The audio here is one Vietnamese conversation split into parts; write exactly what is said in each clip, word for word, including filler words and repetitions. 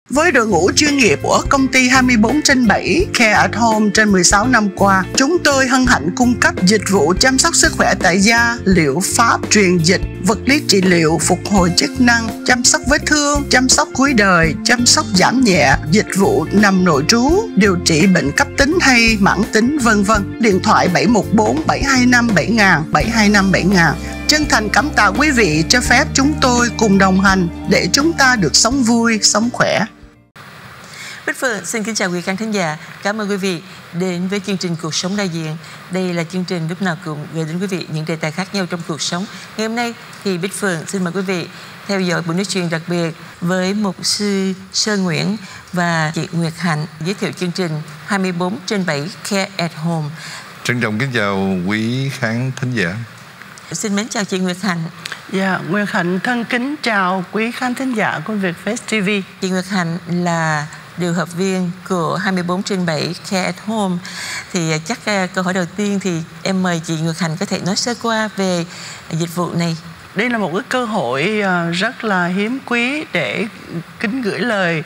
Với đội ngũ chuyên nghiệp của công ty hai mươi bốn trên bảy Care at Home trên mười sáu năm qua, chúng tôi hân hạnh cung cấp dịch vụ chăm sóc sức khỏe tại gia, liệu pháp, truyền dịch, vật lý trị liệu, phục hồi chức năng, chăm sóc vết thương, chăm sóc cuối đời, chăm sóc giảm nhẹ, dịch vụ nằm nội trú, điều trị bệnh cấp tính hay mãn tính, vân vân. Điện thoại bảy một bốn bảy hai năm bảy nghìn, bảy hai năm bảy nghìn. Chân thành cảm tạ quý vị cho phép chúng tôi cùng đồng hành để chúng ta được sống vui, sống khỏe. Bích Phượng xin kính chào quý khán thính giả. Cảm ơn quý vị đến với chương trình Cuộc Sống Đa Diện. Đây là chương trình lúc nào cũng gửi đến quý vị những đề tài khác nhau trong cuộc sống. Ngày hôm nay thì Bích Phượng xin mời quý vị theo dõi buổi nói chuyện đặc biệt với mục sư Sơn Nguyễn và chị Nguyệt Hạnh giới thiệu chương trình hai mươi bốn trên bảy Care at Home. Trân trọng kính chào quý khán thính giả. Xin mến chào chị Nguyệt Hạnh. Dạ, Nguyệt Hạnh thân kính chào quý khán thính giả của Vietfast ti vi. Chị Nguyệt Hạnh là điều hợp viên của hai mươi bốn trên bảy Care at Home. Thì chắc câu hỏi đầu tiên thì em mời chị Nguyệt Hạnh có thể nói sơ qua về dịch vụ này. Đây là một cái cơ hội rất là hiếm quý để kính gửi lời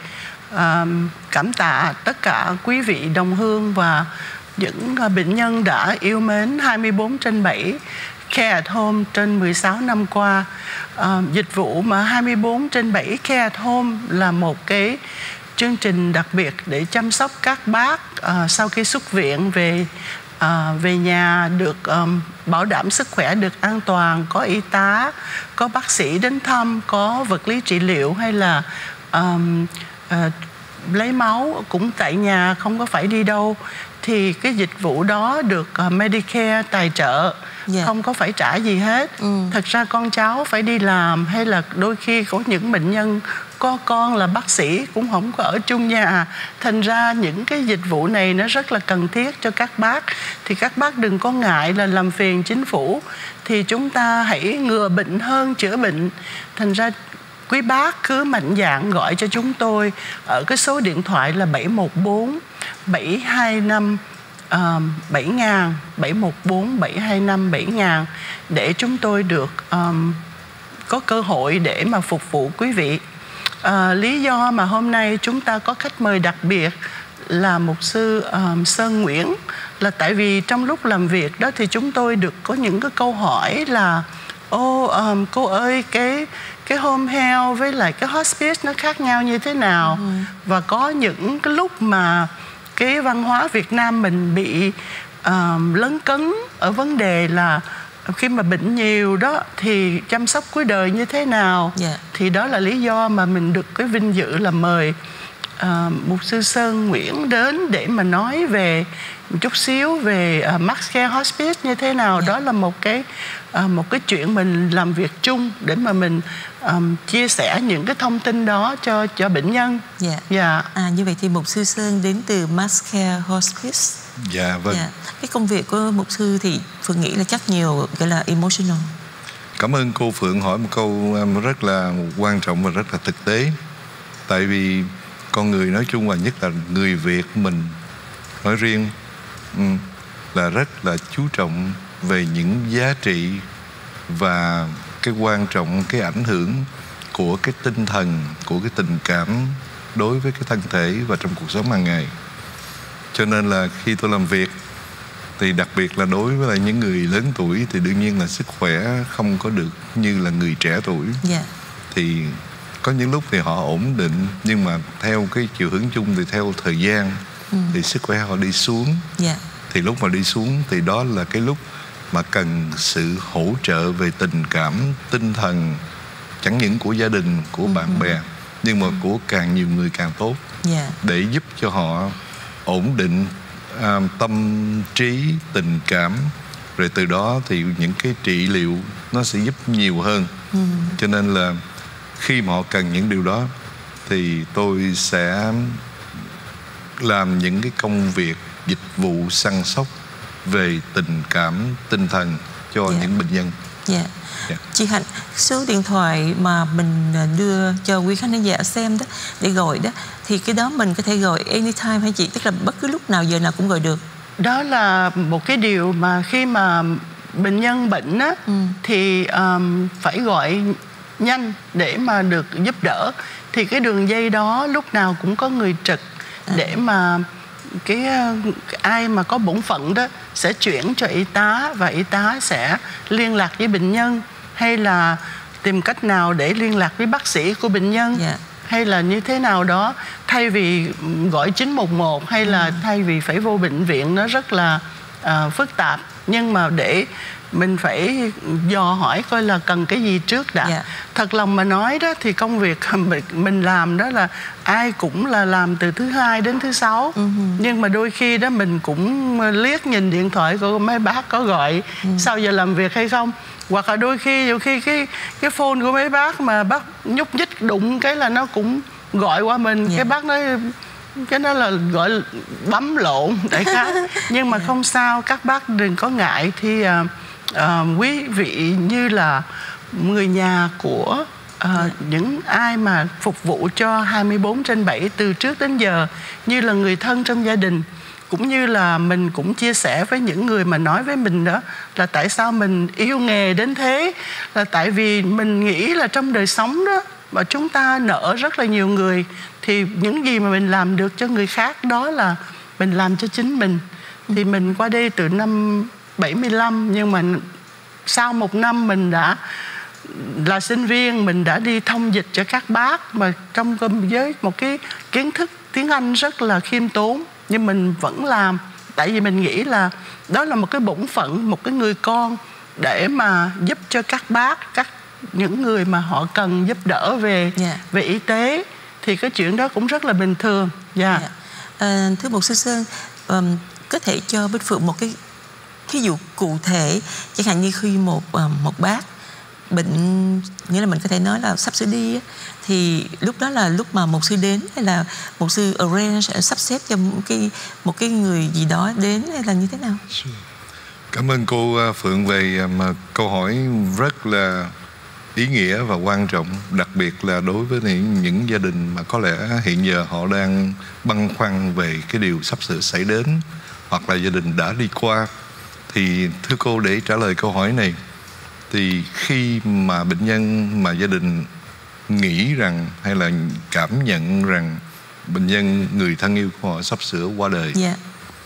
cảm tạ tất cả quý vị đồng hương và những bệnh nhân đã yêu mến hai mươi bốn trên bảy Care at Home trên mười sáu năm qua. À, dịch vụ mà hai mươi bốn trên bảy Care at Home là một cái chương trình đặc biệt để chăm sóc các bác à, sau khi xuất viện về à, về nhà, được um, bảo đảm sức khỏe được an toàn, có y tá, có bác sĩ đến thăm, có vật lý trị liệu hay là um, uh, lấy máu cũng tại nhà, không có phải đi đâu. Thì cái dịch vụ đó được uh, Medicare tài trợ, yeah. Không có phải trả gì hết. ừ. Thật ra con cháu phải đi làm, hay là đôi khi có những bệnh nhân có con là bác sĩ cũng không có ở chung nhà. Thành ra những cái dịch vụ này nó rất là cần thiết cho các bác. Thì các bác đừng có ngại là làm phiền chính phủ. Thì chúng ta hãy ngừa bệnh hơn chữa bệnh. Thành ra quý bác cứ mạnh dạn gọi cho chúng tôi ở cái số điện thoại là bảy một bốn bảy hai năm bảy nghìn, bảy một bốn bảy hai năm bảy nghìn để chúng tôi được um, có cơ hội để mà phục vụ quý vị. À, lý do mà hôm nay chúng ta có khách mời đặc biệt là mục sư um, Sơn Nguyễn là tại vì trong lúc làm việc đó thì chúng tôi được có những cái câu hỏi là ô um, cô ơi, cái cái home health với lại cái hospice nó khác nhau như thế nào? ừ. Và có những cái lúc mà cái văn hóa Việt Nam mình bị uh, lấn cấn ở vấn đề là khi mà bệnh nhiều đó thì chăm sóc cuối đời như thế nào. yeah. Thì đó là lý do mà mình được cái vinh dự là mời uh, mục sư Sơn Nguyễn đến để mà nói về một chút xíu về uh, Max Care Hospice như thế nào. yeah. Đó là một cái uh, một cái chuyện mình làm việc chung để mà mình um, chia sẻ những cái thông tin đó cho cho bệnh nhân. Dạ. dạ. À, như vậy thì mục sư Sơn đến từ Max Care Hospice. Dạ vâng. Dạ. Cái công việc của mục sư thì Phượng nghĩ là chắc nhiều gọi là emotional. Cảm ơn cô Phượng hỏi một câu rất là quan trọng và rất là thực tế. Tại vì con người nói chung và nhất là người Việt mình nói riêng là rất là chú trọng về những giá trị và cái quan trọng, cái ảnh hưởng của cái tinh thần, của cái tình cảm đối với cái thân thể và trong cuộc sống hàng ngày. Cho nên là khi tôi làm việc thì đặc biệt là đối với lại những người lớn tuổi thì đương nhiên là sức khỏe không có được như là người trẻ tuổi. yeah. Thì có những lúc thì họ ổn định, nhưng mà theo cái chiều hướng chung thì theo thời gian ừ. thì sức khỏe họ đi xuống. yeah. Thì lúc mà đi xuống thì đó là cái lúc mà cần sự hỗ trợ về tình cảm, tinh thần, chẳng những của gia đình, của ừ. bạn bè, nhưng mà của càng nhiều người càng tốt. yeah. Để giúp cho họ ổn định à, tâm trí, tình cảm, rồi từ đó thì những cái trị liệu nó sẽ giúp nhiều hơn. ừ. Cho nên là khi mà họ cần những điều đó thì tôi sẽ làm những cái công việc dịch vụ săn sóc về tình cảm, tinh thần cho yeah. những bệnh nhân. Dạ. Yeah. Yeah. Chị Hạnh, số điện thoại mà mình đưa cho quý khán giả xem đó để gọi đó, thì cái đó mình có thể gọi anytime hay chị? Tức là bất cứ lúc nào, giờ nào cũng gọi được. Đó là một cái điều mà khi mà bệnh nhân bệnh á, ừ. thì um, phải gọi nhanh để mà được giúp đỡ. thì cái đường dây đó lúc nào cũng có người trực để mà cái ai mà có bổn phận đó sẽ chuyển cho y tá, và y tá sẽ liên lạc với bệnh nhân, hay là tìm cách nào để liên lạc với bác sĩ của bệnh nhân, yeah. hay là như thế nào đó, thay vì gọi chín một một, hay là ừ. thay vì phải vô bệnh viện, nó rất là uh, phức tạp. Nhưng mà để mình phải dò hỏi coi là cần cái gì trước đã. Yeah. Thật lòng mà nói đó thì công việc mình làm đó là ai cũng là làm từ thứ hai đến thứ sáu. Uh-huh. Nhưng mà đôi khi đó mình cũng liếc nhìn điện thoại của mấy bác có gọi uh-huh. sau giờ làm việc hay không. Hoặc là đôi khi nhiều khi cái cái phone của mấy bác mà bác nhúc nhích đụng cái là nó cũng gọi qua mình. Yeah. Cái bác nói cái đó là gọi là bấm lộn đại khái. Nhưng mà yeah. không sao, các bác đừng có ngại. Thì uh, uh, quý vị như là người nhà của uh, yeah. những ai mà phục vụ cho hai mươi bốn trên bảy từ trước đến giờ, như là người thân trong gia đình, cũng như là mình cũng chia sẻ với những người mà nói với mình đó là tại sao mình yêu nghề đến thế, là tại vì mình nghĩ là trong đời sống đó mà chúng ta nợ rất là nhiều người, thì những gì mà mình làm được cho người khác đó là mình làm cho chính mình. Thì mình qua đây từ năm bảy mươi lăm, nhưng mà sau một năm mình đã là sinh viên, mình đã đi thông dịch cho các bác mà trong với một cái kiến thức tiếng Anh rất là khiêm tốn, nhưng mình vẫn làm, tại vì mình nghĩ là đó là một cái bổn phận, một cái người con để mà giúp cho các bác, các những người mà họ cần giúp đỡ về yeah. về y tế, thì cái chuyện đó cũng rất là bình thường. Yeah. Yeah. À, thưa Mục sư Sơn, um, có thể cho Bích Phượng một cái ví dụ cụ thể, chẳng hạn như khi một uh, một bác bệnh, nghĩa là mình có thể nói là sắp sửa đi, thì lúc đó là lúc mà mục sư đến, hay là mục sư arrange sắp xếp cho một cái một cái người gì đó đến, hay là như thế nào? Cảm ơn cô Phượng về mà câu hỏi rất là ý nghĩa và quan trọng, đặc biệt là đối với những, những gia đình mà có lẽ hiện giờ họ đang băn khoăn về cái điều sắp sửa xảy đến, hoặc là gia đình đã đi qua. Thì thưa cô, để trả lời câu hỏi này, thì khi mà bệnh nhân mà gia đình nghĩ rằng hay là cảm nhận rằng bệnh nhân, người thân yêu của họ sắp sửa qua đời, yeah.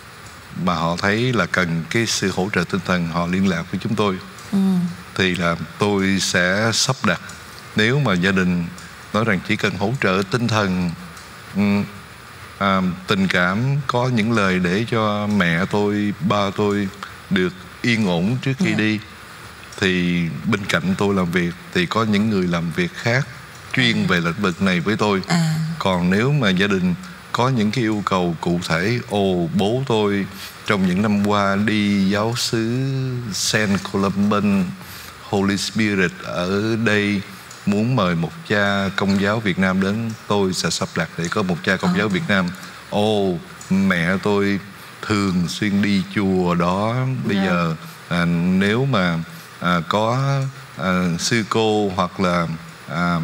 mà họ thấy là cần cái sự hỗ trợ tinh thần, họ liên lạc với chúng tôi. Ừ. Thì là tôi sẽ sắp đặt. Nếu mà gia đình nói rằng chỉ cần hỗ trợ tinh thần, à, tình cảm, có những lời để cho mẹ tôi, ba tôi được yên ổn trước khi yeah. đi, thì bên cạnh tôi làm việc thì có những người làm việc khác chuyên về lĩnh vực này với tôi. À. Còn nếu mà gia đình có những cái yêu cầu cụ thể, ồ bố tôi trong những năm qua đi giáo xứ Saint Columban Holy Spirit ở đây, muốn mời một cha công giáo Việt Nam đến, tôi sẽ sắp đặt để có một cha công oh. giáo Việt Nam. Ồ mẹ tôi thường xuyên đi chùa đó, bây yeah. giờ à, nếu mà à, có à, sư cô hoặc là à,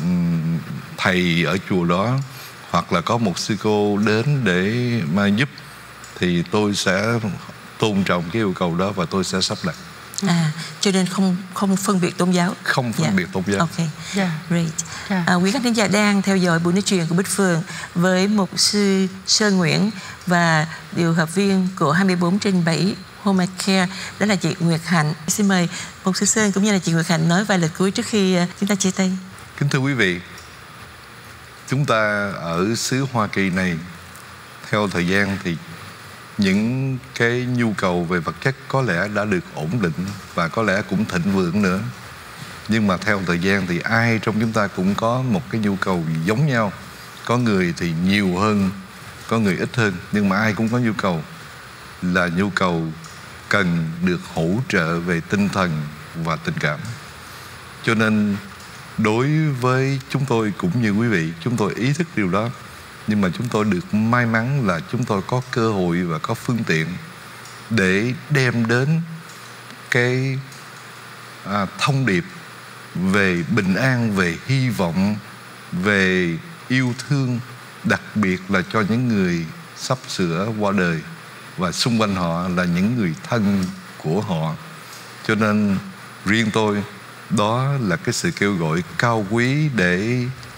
thầy ở chùa đó, hoặc là có một sư cô đến để mà giúp, thì tôi sẽ tôn trọng cái yêu cầu đó và tôi sẽ sắp đặt. À, cho nên không không phân biệt tôn giáo. Không phân yeah. biệt tôn giáo. Ok, yeah. Great. Yeah. À, quý khán thính giả đang theo dõi buổi nói chuyện của Bích Phượng với mục sư Sơn Nguyễn và điều hợp viên của hai mươi bốn trên bảy Home Care, đó là chị Nguyệt Hạnh. Xin mời mục sư Sơn cũng như là chị Nguyệt Hạnh nói vài lời cuối trước khi chúng ta chia tay. Kính thưa quý vị, chúng ta ở xứ Hoa Kỳ này, theo thời gian thì những cái nhu cầu về vật chất có lẽ đã được ổn định và có lẽ cũng thịnh vượng nữa. Nhưng mà theo thời gian thì ai trong chúng ta cũng có một cái nhu cầu giống nhau. Có người thì nhiều hơn, có người ít hơn, nhưng mà ai cũng có nhu cầu là nhu cầu cần được hỗ trợ về tinh thần và tình cảm. Cho nên đối với chúng tôi cũng như quý vị, chúng tôi ý thức điều đó. Nhưng mà chúng tôi được may mắn là chúng tôi có cơ hội và có phương tiện để đem đến cái à, thông điệp về bình an, về hy vọng, về yêu thương, đặc biệt là cho những người sắp sửa qua đời và xung quanh họ là những người thân của họ. Cho nên riêng tôi, đó là cái sự kêu gọi cao quý để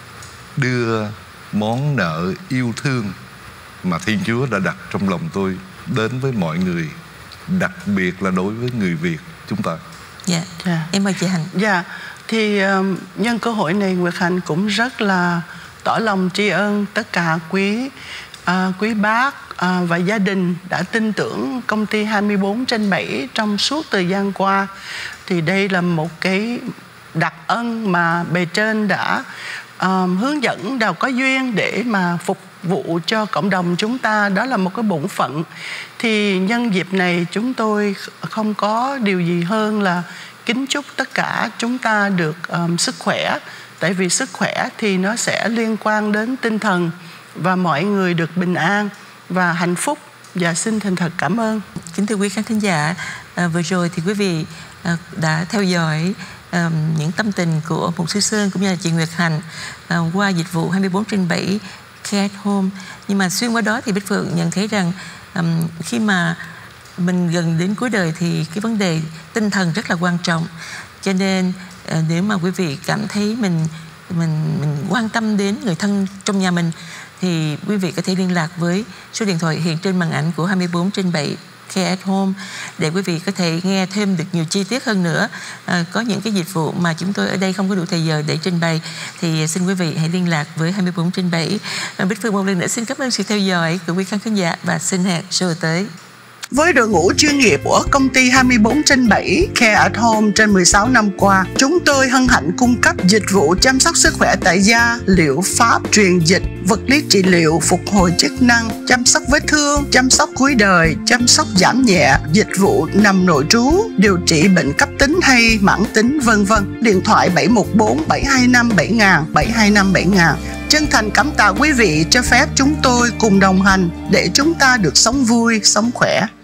đưa món nợ yêu thương mà Thiên Chúa đã đặt trong lòng tôi đến với mọi người, đặc biệt là đối với người Việt chúng ta. Dạ, yeah. Em mời chị Hạnh. Dạ, thì um, nhân cơ hội này Nguyệt Hạnh cũng rất là tỏ lòng tri ân tất cả quý uh, quý bác uh, và gia đình đã tin tưởng công ty hai mươi bốn trên bảy trong suốt thời gian qua. Thì đây là một cái đặc ân mà bề trên đã um, hướng dẫn Đào có duyên để mà phục vụ cho cộng đồng chúng ta. Đó là một cái bổn phận. Thì nhân dịp này chúng tôi không có điều gì hơn là kính chúc tất cả chúng ta được um, sức khỏe. Tại vì sức khỏe thì nó sẽ liên quan đến tinh thần, và mọi người được bình an và hạnh phúc. Và xin thành thật cảm ơn. Kính thưa quý khán thính giả, à, vừa rồi thì quý vị à, đã theo dõi à, những tâm tình của Mục sư Sơn cũng như là chị Nguyệt Hạnh à, qua dịch vụ hai mươi bốn trên bảy Care at Home. Nhưng mà xuyên qua đó thì Bích Phượng nhận thấy rằng um, khi mà mình gần đến cuối đời thì cái vấn đề tinh thần rất là quan trọng. Cho nên uh, nếu mà quý vị cảm thấy mình mình mình quan tâm đến người thân trong nhà mình thì quý vị có thể liên lạc với số điện thoại hiện trên màn ảnh của hai mươi bốn trên bảy Care at Home để quý vị có thể nghe thêm được nhiều chi tiết hơn nữa. À, có những cái dịch vụ mà chúng tôi ở đây không có đủ thời giờ để trình bày thì xin quý vị hãy liên lạc với hai mươi bốn trên bảy. À, Bích Phương một lần nữa xin cảm ơn sự theo dõi của quý khán thính giả và xin hẹn show tới. Với đội ngũ chuyên nghiệp của công ty hai mươi bốn trên bảy Care at Home trên mười sáu năm qua, chúng tôi hân hạnh cung cấp dịch vụ chăm sóc sức khỏe tại gia, liệu pháp, truyền dịch, vật lý trị liệu, phục hồi chức năng, chăm sóc vết thương, chăm sóc cuối đời, chăm sóc giảm nhẹ, dịch vụ nằm nội trú, điều trị bệnh cấp tính hay mãn tính, vân vân. Điện thoại bảy một bốn bảy hai năm bảy nghìn, bảy hai năm bảy nghìn. Chân thành cảm tạ quý vị cho phép chúng tôi cùng đồng hành để chúng ta được sống vui, sống khỏe.